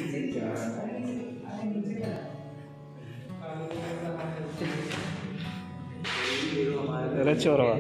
अरे चोरवा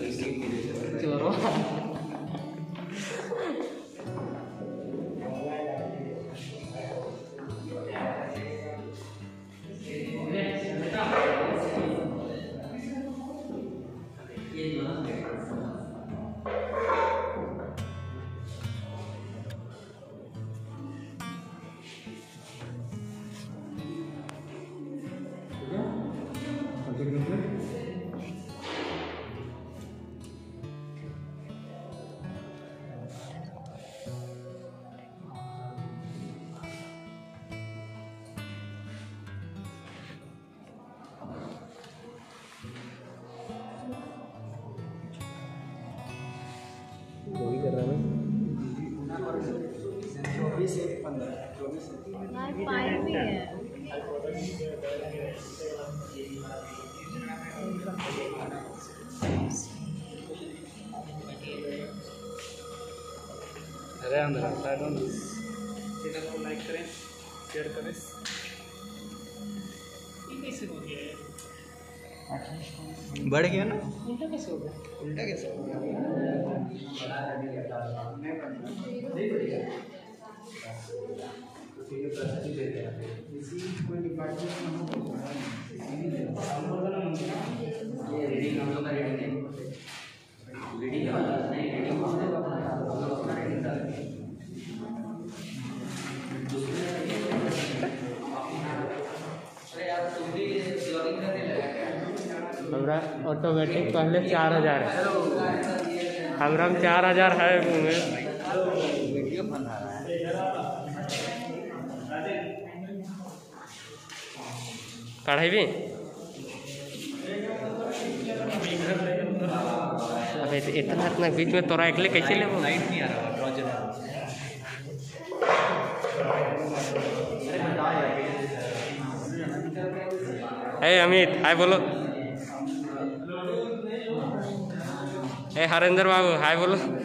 कर रहा है 24 से 15 24 भी है। अरे अंदर साइड ऑन चैनल को लाइक करें, शेयर करें। ये कैसे हो गया है? बढ़ गया ना? उल्टा कैसे हो गया? उल्टा कैसे हो गया? हमारा ऑटोमेटिक पहले 4000 है, हमारा 4000 है। वीडियो बना रहा है कढ़ाई भी। अबे इतना इतना बीच में तोरा अकेले कैसे ले? लाइट नहीं आ रहा है। अमित हाय बोलो। हरेंद्र बाबू हाय बोलो।